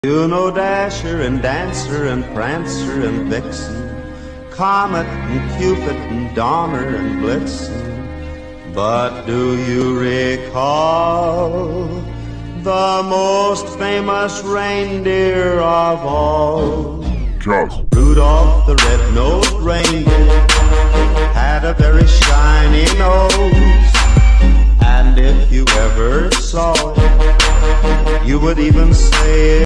You know Dasher and Dancer and Prancer and Vixen, Comet and Cupid and Donner and Blitzen. But do you recall the most famous reindeer of all? Just Rudolph the red-nosed reindeer had a very shiny nose, and if you ever saw it, you would even say